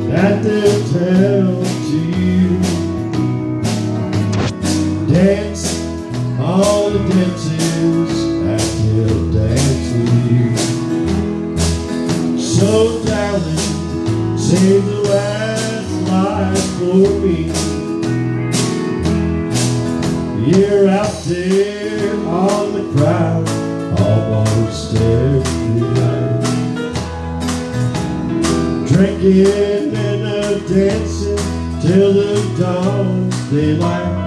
that they'll tell to you. Dance all the dances that they'll dance with you. So darling, save the last life for me. You're out there on the crowd, almost every night, drinking and dancing till the dawn's daylight.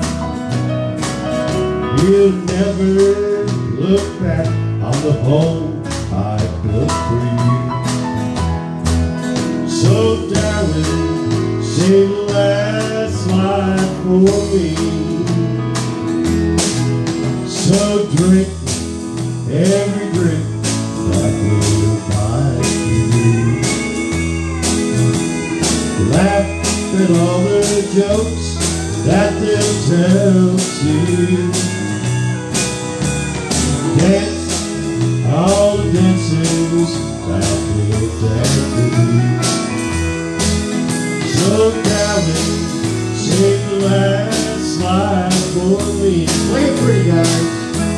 You'll never look back on the home I built for you. So darling, save the last life for me. So drink every drink that will buy you. Laugh at all the jokes that they'll tell to you. Dance all the dances that they'll dance with you. So darling, save the last life for me. Play it pretty, guys.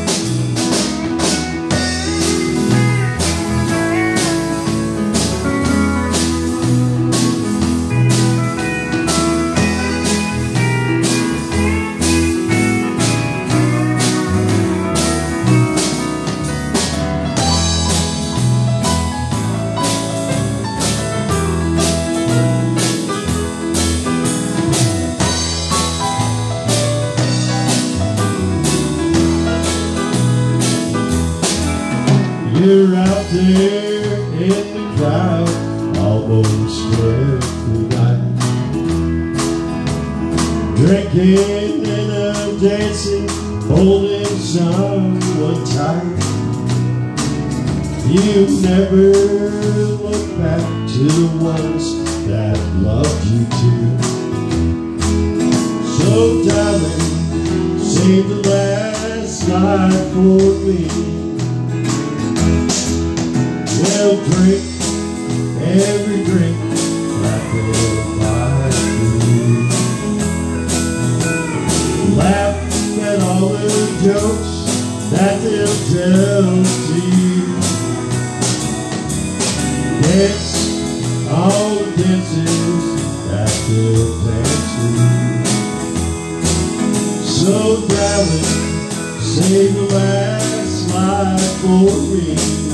You're out there in the crowd, almost every night, drinking and dancing, holding someone tight. You never look back to the ones that loved you too. So darling, save the last life for me. We'll drink every drink that they'll buy you. Laugh at all the jokes that they'll tell to you. Dance all the dances that they'll dance with you. So darling, save the last life for me.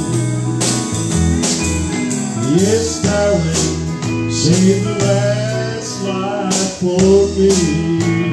Yes, darling, save the last life for me.